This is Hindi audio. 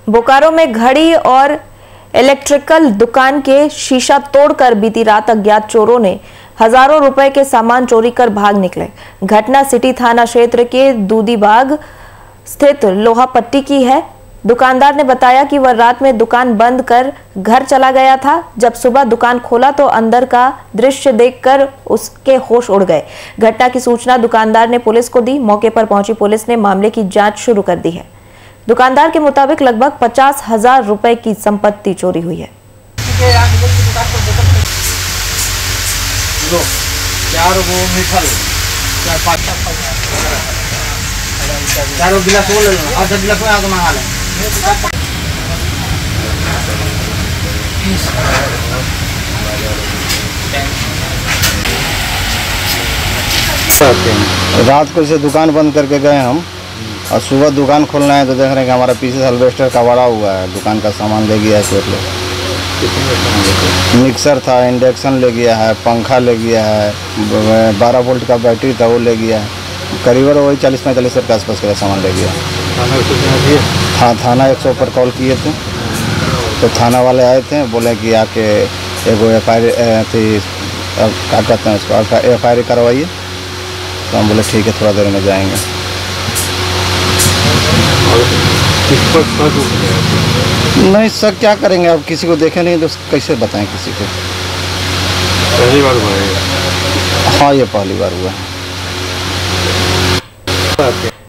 बोकारो में घड़ी और इलेक्ट्रिकल दुकान के शीशा तोड़कर बीती रात अज्ञात चोरों ने हजारों रुपए के सामान चोरी कर भाग निकले। घटना सिटी थाना क्षेत्र के दूधीबाग स्थित लोहा पट्टी की है। दुकानदार ने बताया कि वह रात में दुकान बंद कर घर चला गया था। जब सुबह दुकान खोला तो अंदर का दृश्य देखकर उसके होश उड़ गए। घटना की सूचना दुकानदार ने पुलिस को दी। मौके पर पहुंची पुलिस ने मामले की जांच शुरू कर दी है। दुकानदार के मुताबिक लगभग 50,000 रुपए की संपत्ति चोरी हुई है। रात को इसे दुकान बंद करके गए हम और सुबह दुकान खोलना है तो देख रहे हैं कि हमारा पीछे अल्वेस्टर का बड़ा हुआ है। दुकान का सामान ले गया है चोर लोग। मिक्सर था, इंडक्शन ले गया है, पंखा ले गया है, 12 वोल्ट का बैटरी था वो ले गया है। करीबन वही 40-45 के आसपास का सामान ले गया। थाना 100 पर कॉल किए थे तो थाना वाले आए थे, बोले कि आके एगो FIR थी, क्या कहते हैं उसको, FIR करवाइए। तो हम बोले ठीक है, थोड़ा देर में जाएंगे। नहीं सर, क्या करेंगे, अब किसी को देखे नहीं तो कैसे बताएं किसी को। पहली बार हुआ है? हाँ, ये पहली बार हुआ है।